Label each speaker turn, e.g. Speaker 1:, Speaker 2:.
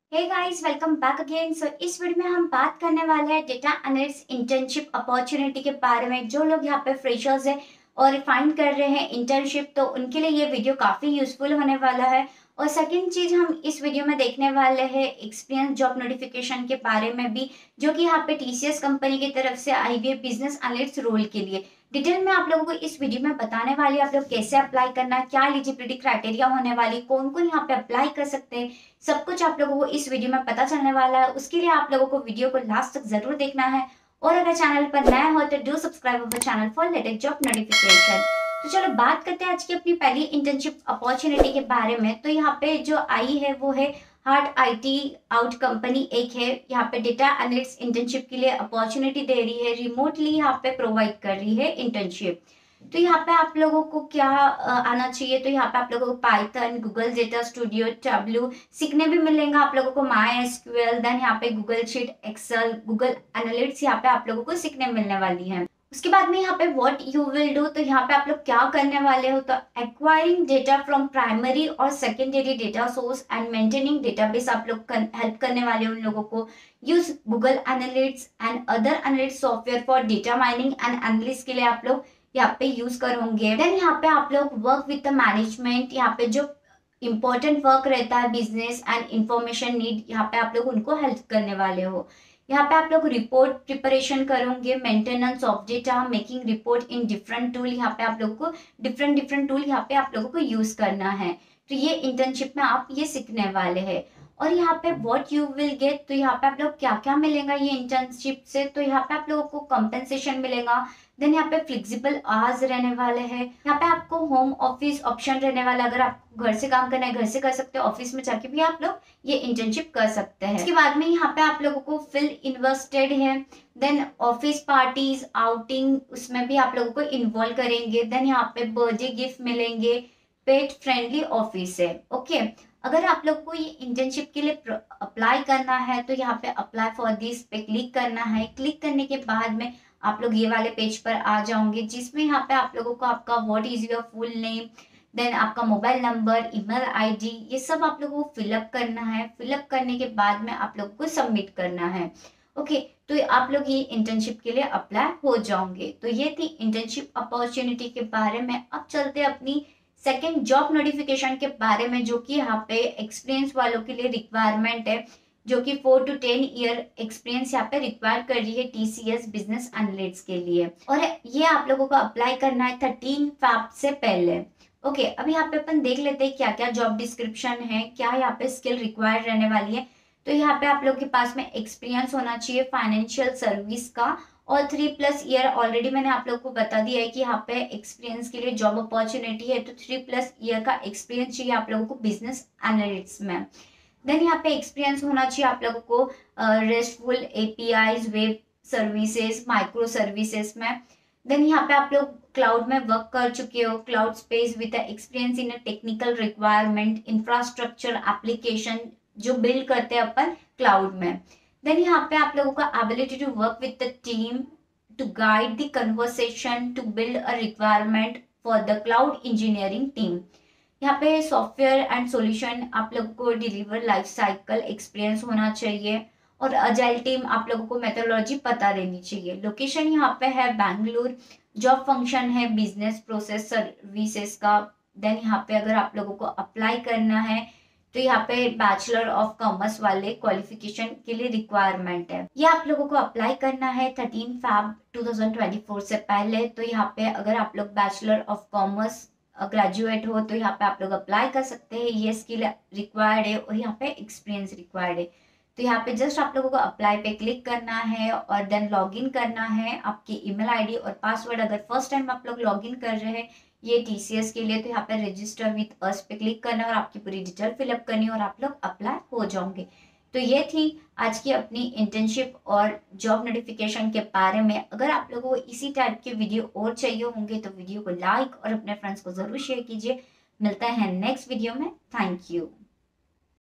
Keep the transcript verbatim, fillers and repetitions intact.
Speaker 1: हे guys, welcome back again. So इस video में हम बात करने वाले हैं डेटा एनालिस्ट इंटर्नशिप अपॉर्चुनिटी के बारे में। जो लोग यहाँ पे फ्रेशर्स हैं और फाइंड कर रहे हैं इंटर्नशिप, तो उनके लिए ये वीडियो काफ़ी यूजफुल होने वाला है। और सेकंड चीज़ हम इस वीडियो में देखने वाले हैं एक्सपीरियंस जॉब नोटिफिकेशन के बारे में भी, जो कि यहाँ पे टीसीएस कंपनी की तरफ से आई हुई है बिजनेस एनालिस्ट रोल के लिए। डिटेल में आप लोगों को इस वीडियो में बताने वाली है आप लोग कैसे अप्लाई करना है, क्या एलिजिबिलिटी क्राइटेरिया होने वाली, कौन कौन यहाँ पे अप्लाई कर सकते हैं, सब कुछ आप लोगों को इस वीडियो में पता चलने वाला है। उसके लिए आप लोगों को वीडियो को लास्ट तक जरूर देखना है। और अगर चैनल पर नया हो तो do subscribe our channel for latest job notification. तो चलो बात करते हैं आज की अपनी पहली इंटर्नशिप अपॉर्चुनिटी के बारे में। तो यहाँ पे जो आई है वो है हार्ट आईटी आउट कंपनी एक है। यहाँ पे डेटा एनालिस्ट इंटर्नशिप के लिए अपॉर्चुनिटी दे रही है, रिमोटली यहाँ पे प्रोवाइड कर रही है इंटर्नशिप। तो यहाँ पे आप लोगों को क्या आना चाहिए, तो यहाँ पे आप लोगों को Python, Google Data Studio, Tableau सीखने भी मिलेगा आप लोगों को, माई एसक्यूएल, देन यहाँ पे Google Sheet, Excel, Google Analytics यहाँ पे आप लोगों को सीखने मिलने वाली है। उसके बाद में यहाँ पे व्हाट यू विल डू, तो यहाँ पे आप लोग क्या करने वाले हो, तो एक्वायरिंग डेटा फ्रॉम प्राइमरी और secondary data source and maintaining database आप लोग हेल्प करने वाले हो उन लोगों को। Use Google analytics and other analytics software for data mining and analysis के लिए आप लोग यहाँ पे यूज करोगे। देन यहाँ पे आप लोग वर्क विद द मैनेजमेंट, यहाँ पे जो इंपॉर्टेंट वर्क रहता है बिजनेस एंड इंफॉर्मेशन नीड, यहाँ पे आप लोग उनको हेल्प करने वाले हो। यहाँ पे आप लोग रिपोर्ट प्रिपरेशन करोगे, maintenance of data, making report in different tool, यहाँ पे आप लोगों को डिफरेंट डिफरेंट टूल यहाँ पे आप लोगों को यूज करना है। तो ये इंटर्नशिप में आप ये सीखने वाले हैं। और यहाँ पे व्हाट यू विल गेट, तो यहाँ पे आप लोग क्या क्या मिलेगा ये इंटर्नशिप से, तो यहाँ पे आप लोगों को कंपेंसेशन मिलेगा। देन यहाँ पे फ्लेक्सिबल आवर्स रहने वाले हैं। यहाँ पे आपको होम ऑफिस ऑप्शन रहने वाला है, अगर आप घर से काम करना है घर से कर सकते हो, ऑफिस में जाके भी आप लोग ये इंटर्नशिप कर सकते हैं। इसके बाद में यहाँ पे आप लोगों को फिल इन्वेस्टेड है। देन ऑफिस पार्टीज आउटिंग, उसमें भी आप लोगों को इन्वॉल्व करेंगे। देन यहाँ पे बर्थडे गिफ्ट मिलेंगे, पेट फ्रेंडली ऑफिस है। ओके, अगर आप लोग को ये इंटर्नशिप के लिए अप्लाई करना है तो यहाँ पे अप्लाई फॉर दिस पे क्लिक करना है। क्लिक करने के बाद में आप लोग ये वाले पेज पर आ जाओगे, जिसमें यहाँ पे आप लोगों को आपका what is your full name, then आपका मोबाइल नंबर, ईमेल आईडी, ये सब आप लोगों को फिलअप करना है। फिलअप करने के बाद में आप लोगों को सबमिट करना है। ओके, तो आप लोग ये इंटर्नशिप के लिए अप्लाई हो जाओगे। तो ये थी इंटर्नशिप अपॉर्चुनिटी के बारे में। अब चलते अपनी सेकेंड जॉब नोटिफिकेशन के बारे में, जो कि यहाँ पे एक्सपीरियंस वालों के लिए रिक्वायरमेंट है, जो कि four to ten year experience यहाँ पे रिक्वायर कर रही है टीसीएस बिजनेस एनालिटिक्स के लिए। और ये आप लोगों को अप्लाई करना है थर्टीन फैब से पहले। ओके, अब यहाँ पे अपन देख लेते हैं क्या क्या जॉब डिस्क्रिप्शन है, क्या यहाँ पे स्किल रिक्वायर्ड रहने वाली है। तो यहाँ पे आप लोग के पास में एक्सपीरियंस होना चाहिए फाइनेंशियल सर्विस का, और थ्री प्लस ईयर ऑलरेडी मैंने आप लोग को बता दिया है कि यहाँ पे एक्सपीरियंस के लिए जॉब अपॉर्चुनिटी है, तो थ्री प्लस ईयर का एक्सपीरियंस चाहिए आप लोगों को बिजनेस एनालिटिक्स में। देन यहाँ पे एक्सपीरियंस होना चाहिए आप लोगों को RESTful APIs, web services, micro services में। देन यहाँ पे आप लोग क्लाउड में वर्क कर चुके हो, cloud space with experience in technical requirement, infrastructure application जो बिल्ड करते हैं अपन क्लाउड में। देन यहाँ पे आप लोगों का ability to work with the team to guide the conversation to build a requirement for the cloud engineering team. यहाँ पे सॉफ्टवेयर एंड सॉल्यूशन आप लोगों को डिलीवर लाइफ साइकिल एक्सपीरियंस होना चाहिए, और अजाइल टीम आप लोगों को मेथोडोलॉजी पता रहनी चाहिए। लोकेशन यहाँ पे है बैंगलोर। जॉब फंक्शन है बिजनेस प्रोसेस सर्विसेज का। देन यहाँ पे अगर आप लोगों को अप्लाई करना है तो यहाँ पे बैचलर ऑफ कॉमर्स वाले क्वालिफिकेशन के लिए रिक्वायरमेंट है। ये आप लोगों को अप्लाई करना है thirteen feb two thousand twenty four से पहले। तो यहाँ पे अगर आप लोग बैचलर ऑफ कॉमर्स ग्रेजुएट हो तो यहाँ पे आप लोग अप्लाई कर सकते हैं। ये स्किल रिक्वायर्ड है और यहाँ पे एक्सपीरियंस रिक्वायर्ड है। तो यहाँ पे जस्ट आप लोगों को अप्लाई पे क्लिक करना है और देन लॉगिन करना है आपकी ईमेल आईडी और पासवर्ड। अगर फर्स्ट टाइम आप लोग लॉगिन कर रहे हैं ये टीसीएस के लिए, तो यहाँ पे रजिस्टर विद अस पे क्लिक करना है और आपकी पूरी डिटेल फिलअप करनी है और आप लोग अप्लाई हो जाओगे। तो ये थी आज की अपनी इंटर्नशिप और जॉब नोटिफिकेशन के बारे में। अगर आप लोगों को इसी टाइप के वीडियो और चाहिए होंगे तो वीडियो को लाइक और अपने फ्रेंड्स को जरूर शेयर कीजिए। मिलता है नेक्स्ट वीडियो में। Thank you.